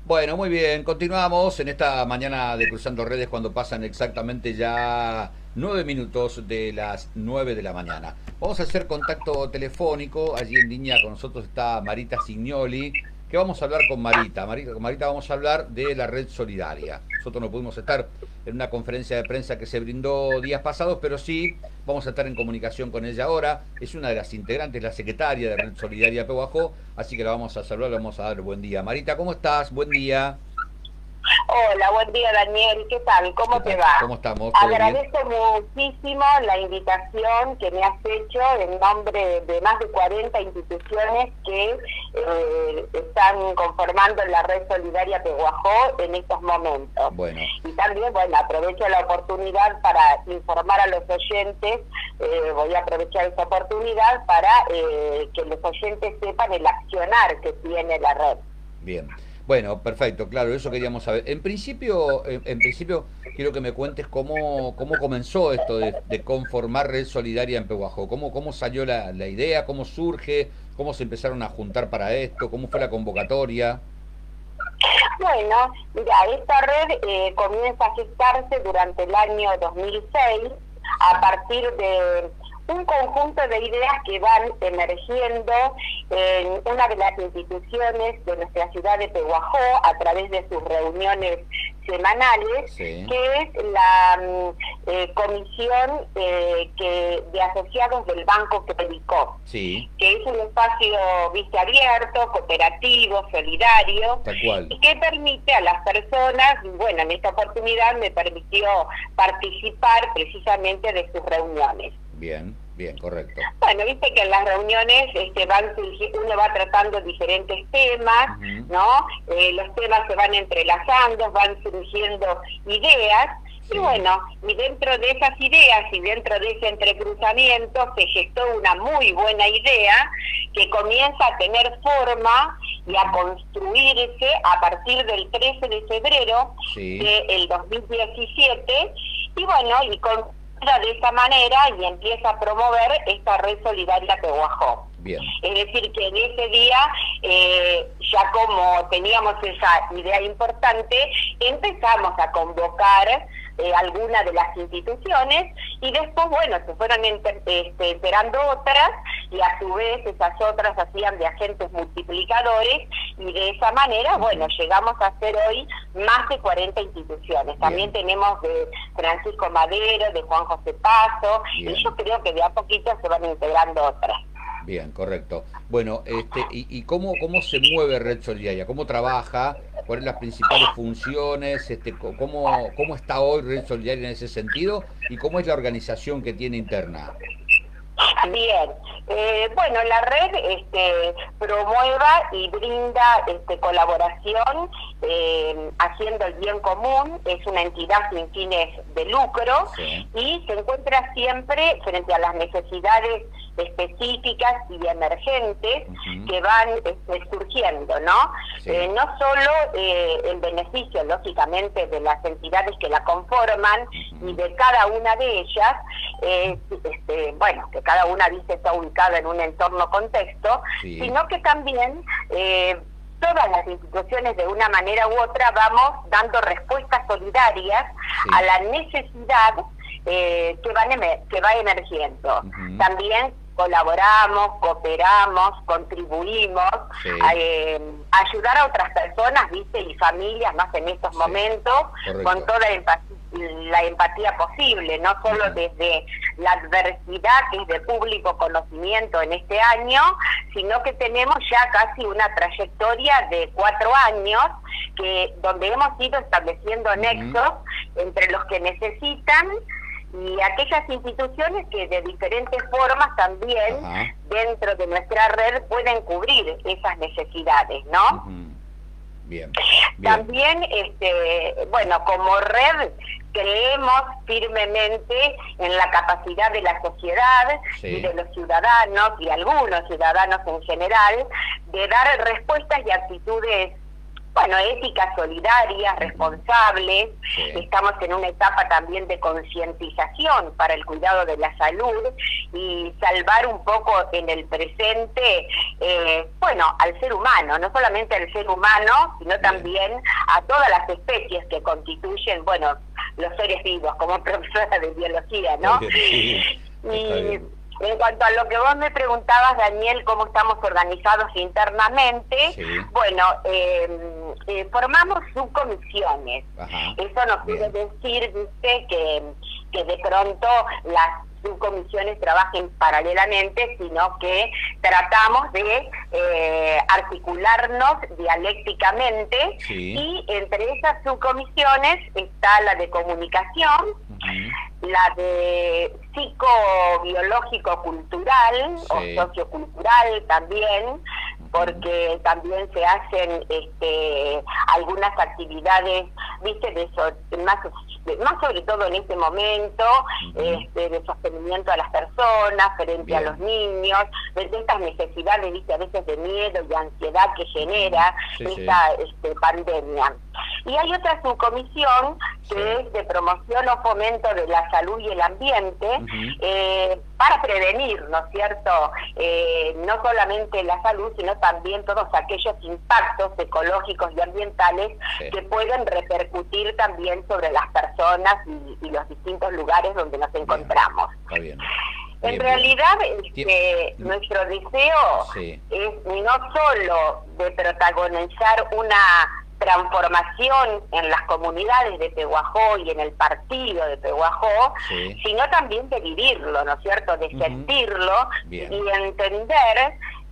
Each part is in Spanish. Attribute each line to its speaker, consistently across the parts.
Speaker 1: Bueno, muy bien, continuamos en esta mañana de Cruzando Redes cuando pasan exactamente ya 9 minutos de las 9 de la mañana. Vamos a hacer contacto telefónico, allí en línea con nosotros está Marita Signoli, que vamos a hablar con Marita. Con Marita vamos a hablar de la red solidaria. Nosotros no pudimos estar en una conferencia de prensa que se brindó días pasados, pero sí vamos a estar en comunicación con ella ahora. Es una de las integrantes, la secretaria de Red Solidaria Pehuajó, así que la vamos a saludar, le vamos a dar buen día. Marita, ¿cómo estás? Buen día.
Speaker 2: Hola, buen día Daniel, ¿qué tal?
Speaker 1: ¿Qué
Speaker 2: ¿Cómo te
Speaker 1: tal?
Speaker 2: va?
Speaker 1: ¿Cómo estamos? ¿Todo bien?
Speaker 2: Agradezco muchísimo la invitación que me has hecho en nombre de más de 40 instituciones que están conformando la Red Solidaria Pehuajó en estos momentos.
Speaker 1: Bueno,
Speaker 2: Y también, bueno, aprovecho la oportunidad para informar a los oyentes, voy a aprovechar esta oportunidad para que los oyentes sepan el accionar que tiene la red.
Speaker 1: bien. Bueno, perfecto, claro, eso queríamos saber. En principio quiero que me cuentes cómo comenzó esto de conformar Red Solidaria en Pehuajó. ¿Cómo salió la idea? ¿Cómo surge? ¿Cómo se empezaron a juntar para esto? ¿Cómo fue la convocatoria?
Speaker 2: Bueno, mira, esta red comienza a gestarse durante el año 2006 a partir de un conjunto de ideas que van emergiendo en una de las instituciones de nuestra ciudad de Pehuajó a través de sus reuniones semanales,
Speaker 1: Sí,
Speaker 2: que es la comisión de asociados del Banco Credicop,
Speaker 1: sí,
Speaker 2: que es un espacio, viste, abierto, cooperativo, solidario,
Speaker 1: tal cual.
Speaker 2: y que permite a las personas, bueno, en esta oportunidad me permitió participar precisamente de sus reuniones.
Speaker 1: Bien, bien, correcto.
Speaker 2: Bueno, viste que en las reuniones uno va tratando diferentes temas,
Speaker 1: Ujú.
Speaker 2: ¿no? Los temas se van entrelazando, van surgiendo ideas,
Speaker 1: Sí,
Speaker 2: y bueno, y dentro de esas ideas y dentro de ese entrecruzamiento se gestó una muy buena idea que comienza a tener forma y a construirse a partir del 13 de febrero
Speaker 1: sí,
Speaker 2: del 2017, y bueno, y con de esa manera y empieza a promover esta red solidaria Pehuajó.
Speaker 1: bien.
Speaker 2: Es decir, que en ese día, ya como teníamos esa idea importante, empezamos a convocar algunas de las instituciones y después, bueno, se fueron enterando otras y a su vez esas otras hacían de agentes multiplicadores y de esa manera, bueno, llegamos a ser hoy más de 40 instituciones. También
Speaker 1: Bien,
Speaker 2: tenemos de Francisco Madero, de Juan José Paso, y
Speaker 1: bien.
Speaker 2: yo creo que de a poquito se van integrando otras.
Speaker 1: Bien, correcto. Bueno, ¿y cómo se mueve Red Solidaria? ¿Cómo trabaja? ¿Cuáles son las principales funciones? ¿Cómo está hoy Red Solidaria en ese sentido? ¿Y cómo es la organización que tiene interna?
Speaker 2: Bien, bueno, la red promueva y brinda colaboración haciendo el bien común, es una entidad sin fines de lucro
Speaker 1: Sí.
Speaker 2: y se encuentra siempre frente a las necesidades específicas y emergentes
Speaker 1: Ujú.
Speaker 2: que van surgiendo, ¿no?
Speaker 1: Sí.
Speaker 2: No solo en beneficio, lógicamente, de las entidades que la conforman y
Speaker 1: Ujú.
Speaker 2: de cada una de ellas, bueno, que cada una dice está ubicada en un entorno contexto,
Speaker 1: Sí.
Speaker 2: sino que también todas las instituciones de una manera u otra vamos dando respuestas solidarias
Speaker 1: Sí.
Speaker 2: a la necesidad que va emergiendo.
Speaker 1: Ujú.
Speaker 2: También colaboramos, cooperamos, contribuimos
Speaker 1: Sí.
Speaker 2: a ayudar a otras personas, viste, y familias más en estos
Speaker 1: Sí.
Speaker 2: momentos,
Speaker 1: Correcto.
Speaker 2: con toda la empatía posible, no solo
Speaker 1: Ujú.
Speaker 2: desde la adversidad que es de público conocimiento en este año, sino que tenemos ya casi una trayectoria de 4 años donde hemos ido estableciendo
Speaker 1: Ujú.
Speaker 2: nexos entre los que necesitan y aquellas instituciones que de diferentes formas también
Speaker 1: Ajá.
Speaker 2: dentro de nuestra red pueden cubrir esas necesidades, ¿no?
Speaker 1: Ujú. Bien, bien.
Speaker 2: También, bueno, como red creemos firmemente en la capacidad de la sociedad
Speaker 1: Sí.
Speaker 2: y de los ciudadanos y algunos ciudadanos en general de dar respuestas y actitudes bueno, éticas solidarias, responsables.
Speaker 1: Sí.
Speaker 2: Estamos en una etapa también de concientización para el cuidado de la salud y salvar un poco en el presente, bueno, al ser humano, no solamente al ser humano, sino también a todas las especies que constituyen, bueno, los seres vivos, como profesora de biología, ¿no?
Speaker 1: Sí,
Speaker 2: y en cuanto a lo que vos me preguntabas, Daniel, cómo estamos organizados internamente,
Speaker 1: sí.
Speaker 2: bueno, formamos subcomisiones.
Speaker 1: Ajá.
Speaker 2: Eso no quiere decir, viste, que de pronto las subcomisiones trabajen paralelamente, sino que tratamos de articularnos dialécticamente,
Speaker 1: Sí.
Speaker 2: y entre esas subcomisiones está la de comunicación, la de psicobiológico-cultural,
Speaker 1: Sí.
Speaker 2: o sociocultural también, porque también se hacen algunas actividades, viste, más sobre todo en este momento, de sostenimiento a las personas frente a los niños, de estas necesidades, viste, a veces de miedo y ansiedad que genera esta pandemia. Y hay otra subcomisión que es de promoción o fomento de la salud y el ambiente, para prevenir, ¿no es cierto?, no solamente la salud, sino también todos aquellos impactos ecológicos y ambientales que pueden repercutir también sobre las personas y los distintos lugares donde nos encontramos.
Speaker 1: Está bien.
Speaker 2: En realidad, nuestro deseo es no solo de protagonizar una transformación en las comunidades de Pehuajó y en el partido de Pehuajó, sino también de vivirlo, ¿no es cierto?, de sentirlo y entender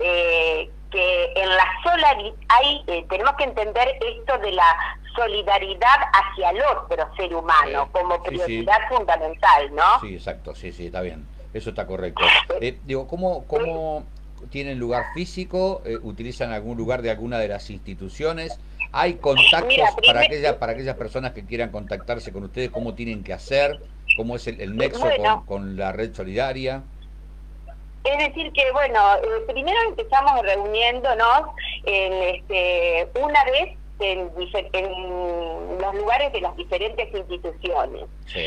Speaker 2: que en la tenemos que entender esto de la solidaridad hacia el otro ser humano como prioridad fundamental, ¿no?
Speaker 1: Sí, exacto, sí, está bien, eso está correcto. Digo, ¿cómo tienen lugar físico? ¿Utilizan algún lugar de alguna de las instituciones? ¿Hay contactos para aquellas personas que quieran contactarse con ustedes? ¿Cómo tienen que hacer? ¿Cómo es el nexo con la red solidaria?
Speaker 2: Es decir que, bueno, primero empezamos reuniéndonos una vez en los lugares de las diferentes instituciones,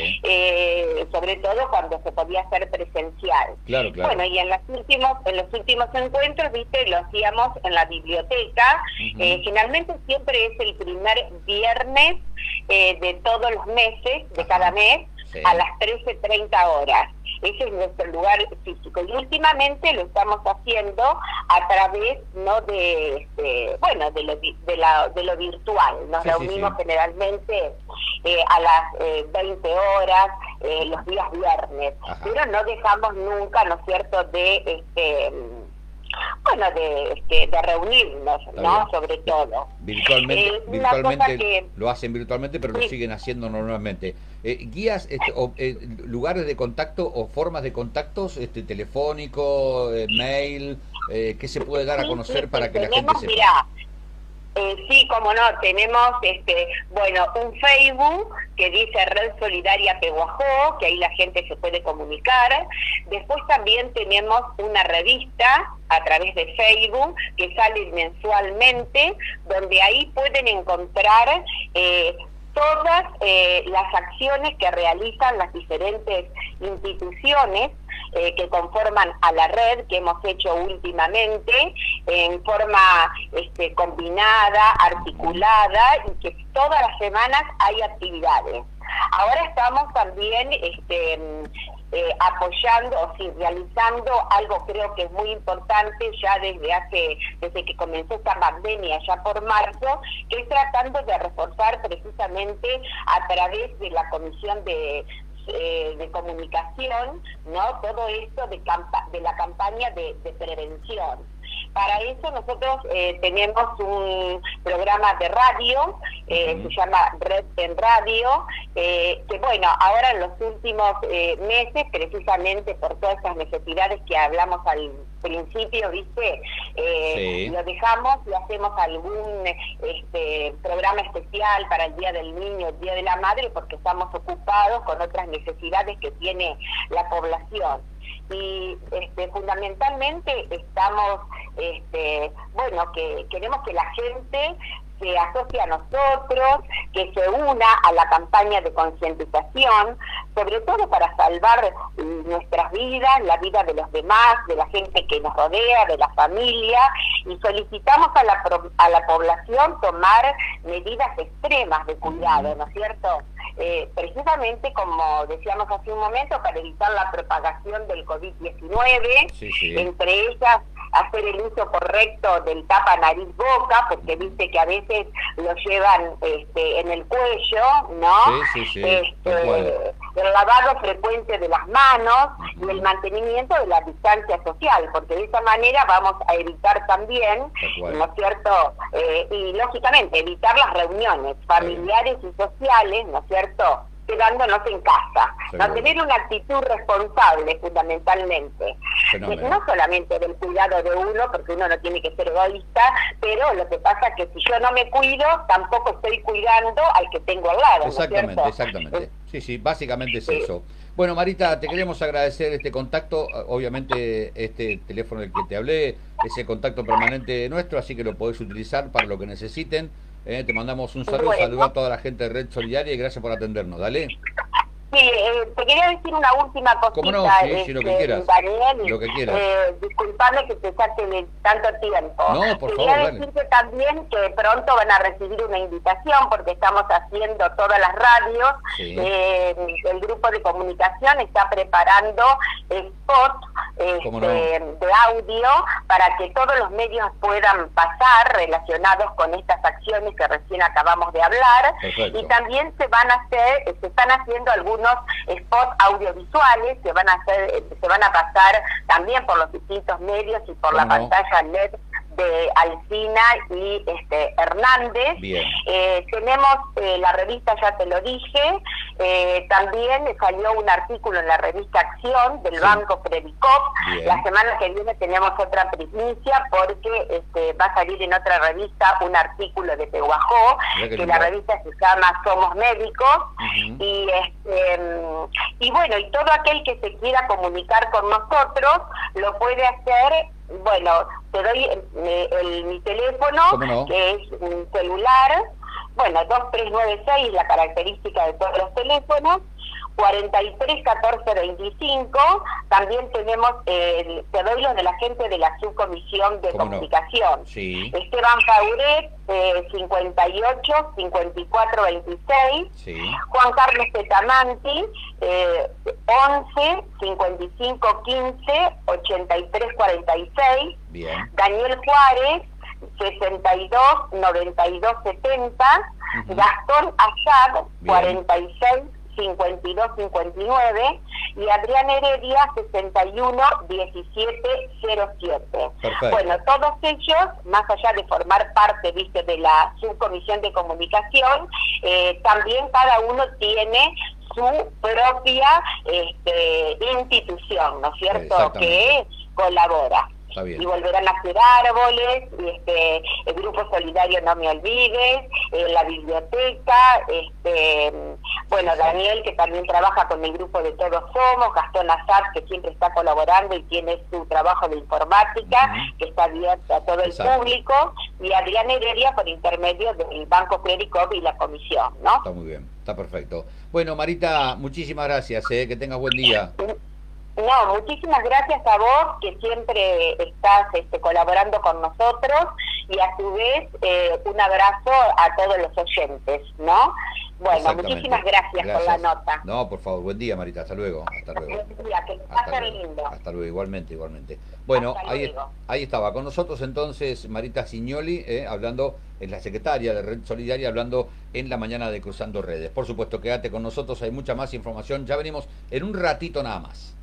Speaker 2: sobre todo cuando se podía hacer presencial.
Speaker 1: Claro.
Speaker 2: Bueno, y en los últimos encuentros, viste, lo hacíamos en la biblioteca. Generalmente siempre es el primer viernes de todos los meses, de cada mes, a las 13:30 horas. Ese es nuestro lugar físico. Y últimamente lo estamos haciendo a través, ¿no?, de lo virtual. Nos reunimos generalmente a las 20 horas, los días viernes. Pero no dejamos nunca, ¿no es cierto?, de reunirnos, ¿no?, sobre todo.
Speaker 1: Virtualmente lo hacen virtualmente, pero lo siguen haciendo normalmente. Guías, lugares de contacto o formas de contactos, telefónico, mail, ¿qué se puede dar a conocer para que la gente sepa?
Speaker 2: Mirá, sí, como no, tenemos un Facebook que dice Red Solidaria Pehuajó, que ahí la gente se puede comunicar. Después también tenemos una revista a través de Facebook que sale mensualmente, donde ahí pueden encontrar todas las acciones que realizan las diferentes instituciones que conforman a la red, que hemos hecho últimamente en forma combinada, articulada, y que todas las semanas hay actividades. Ahora estamos también apoyando, o sí, realizando algo creo que es muy importante ya desde que comenzó esta pandemia, ya por marzo, que es tratando de reforzar precisamente a través de la Comisión de Comunicación, ¿no?, todo esto de la campaña de prevención. Para eso nosotros tenemos un programa de radio, se llama Red en Radio, que bueno, ahora en los últimos meses, precisamente por todas esas necesidades que hablamos al principio, ¿viste? Lo dejamos y hacemos algún programa especial para el Día del Niño, el Día de la Madre, porque estamos ocupados con otras necesidades que tiene la población. Y fundamentalmente estamos, que queremos que la gente se asocie a nosotros, que se una a la campaña de concientización, sobre todo para salvar nuestras vidas, la vida de los demás, de la gente que nos rodea, de la familia, y solicitamos a la población tomar medidas extremas de cuidado, ¿no es cierto? Precisamente, como decíamos hace un momento, para evitar la propagación del COVID-19, entre ellas hacer el uso correcto del tapa nariz-boca, porque viste que a veces lo llevan en el cuello, ¿no? El lavado frecuente de las manos y el mantenimiento de la distancia social, porque de esa manera vamos a evitar también, ¿no es cierto? Y lógicamente evitar las reuniones familiares y sociales, ¿no es cierto?, quedándonos en casa. Mantener una actitud responsable, fundamentalmente. No solamente del cuidado de uno, porque uno no tiene que ser egoísta, pero lo que pasa es que si yo no me cuido, tampoco estoy cuidando al que tengo al lado.
Speaker 1: Exactamente,
Speaker 2: ¿no es
Speaker 1: exactamente. Sí, básicamente es eso. Bueno, Marita, te queremos agradecer este contacto. Obviamente este teléfono del que te hablé es el contacto permanente nuestro, así que lo podés utilizar para lo que necesiten. Te mandamos un saludo, saludo a toda la gente de Red Solidaria y gracias por atendernos. Dale.
Speaker 2: Sí, te quería decir una última cosita.
Speaker 1: ¿Cómo no? Sí, lo que quieras.
Speaker 2: Daniel,
Speaker 1: lo que quieras.
Speaker 2: Disculpame que te saque tanto tiempo.
Speaker 1: No, por
Speaker 2: Quería
Speaker 1: favor,
Speaker 2: decirte también que pronto van a recibir una invitación porque estamos haciendo todas las radios. El grupo de comunicación está preparando spot de audio para que todos los medios puedan pasar relacionados con estas acciones que recién acabamos de hablar.
Speaker 1: Perfecto.
Speaker 2: Y también se están haciendo algunos spots audiovisuales que se van a pasar también por los distintos medios y por la pantalla LED de Alsina y Hernández. Tenemos la revista, ya te lo dije, también salió un artículo en la revista Acción del Banco Predicop. La semana que viene tenemos otra primicia porque va a salir en otra revista un artículo de Pehuajó, que la revista se llama Somos Médicos. Y bueno, y todo aquel que se quiera comunicar con nosotros lo puede hacer. Bueno, te doy mi teléfono, que es un celular, 2396, la característica de todos los teléfonos, 43 14 25. También tenemos, te doy los de la gente de la Subcomisión de Comunicación. Esteban Fauret, 58 54 26. Juan Carlos Petamanti, 11 55 15 83 46. Daniel Juárez, 62 92 70. Gastón Assad, 46 52 59, y Adrián Heredia, 61 17 07. Bueno, todos ellos, más allá de formar parte, viste, de la Subcomisión de Comunicación, también cada uno tiene su propia institución, ¿no es cierto?, que colabora. Y volverán a hacer árboles, el Grupo Solidario No Me Olvides, la biblioteca, Daniel, que también trabaja con el grupo de Todos Somos, Gastón Assad, que siempre está colaborando y tiene su trabajo de informática, que está abierto a todo el público, y Adrián Heredia por intermedio del Banco Predicop y la comisión, ¿no?
Speaker 1: Está muy bien, está perfecto. Bueno, Marita, muchísimas gracias, que tengas buen día.
Speaker 2: No, muchísimas gracias a vos, que siempre estás colaborando con nosotros, y a su vez un abrazo a todos los oyentes, ¿no? Bueno, muchísimas gracias por la nota.
Speaker 1: No, por favor, buen día, Marita, hasta luego. Hasta luego.
Speaker 2: Buen día, que pasen lindo.
Speaker 1: Hasta luego, igualmente. Bueno, ahí estaba con nosotros entonces Marita Signoli, hablando, es la secretaria de Red Solidaria, hablando en la mañana de Cruzando Redes. Por supuesto, quédate con nosotros, hay mucha más información, ya venimos en un ratito nada más.